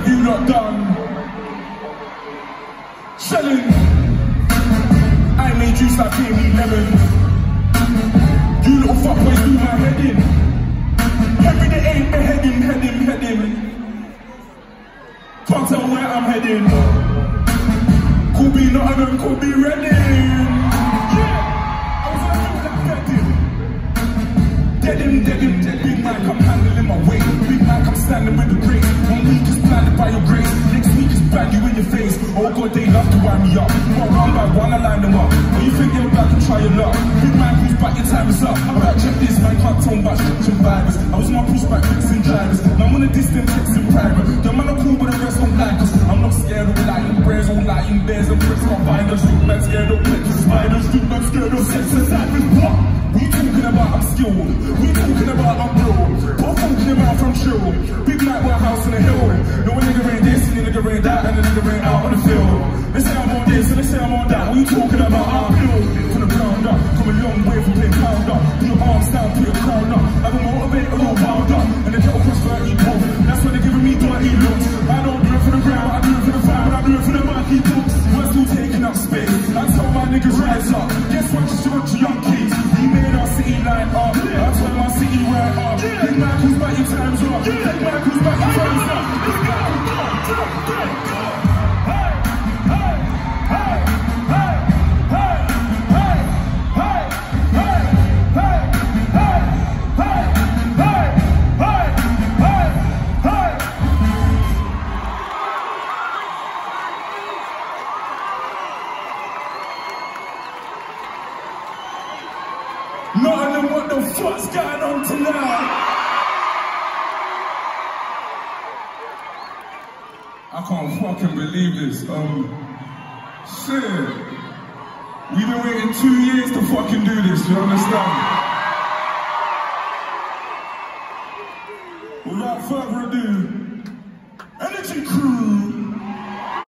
you lot done? Shelling. I made juice like Jamie Lemon. You little fuckboys do my head in. Every day ain't me heading. Can't tell where I'm heading. Could be Nottingham, could be Reading. Yeah, I was like that bedding. Dead him, big man, I'm handling my weight. Big man, I'm standing with the grace. 1 week is blinded by your grace. Next week is bang you in your face. Oh God, they love to wind me up. But one by one, I line them up. When you think you're back and try your luck. Big man, who's back, your time is up. I'm about to check this, man, can't tell much. Some vibes. I was on my pushback, fixing drivers. Now I'm on a distant text in private. The man are cool, but the rest don't like us. I'm not scared of lighting prayers, all lighting bears and bricks can't find us. Look man scared of pictures, spiders. Look man scared of sex and sirens. What? We talking about I'm skilled. We talking about I'm real. What talking about from chill? Big night warehouse in the hill. No a nigga ain't this, and a nigga ain't that, and a nigga ain't out on the field. They say I'm on this, and they say I'm on that. What you talking about? I'm real. From the ground up, come a long way from being pound up. Put your arms down, put your crown up. I'm a motivator, all wound up. And they get across 30 points. That's when they're giving me dirty looks. I don't do it for the ground, I do it for the vibe, I do it for the monkey books. We're still taking up space. I tell my niggas rise up. Guess what? Just a bunch of young kids. We made our city light up. I turn my city right up. Big man, who's back your time's up. Big man, who's back your time's up. Nottingham, what the fuck's going on tonight? I can't fucking believe this. Shit. We've been waiting 2 years to fucking do this, you understand? Without further ado,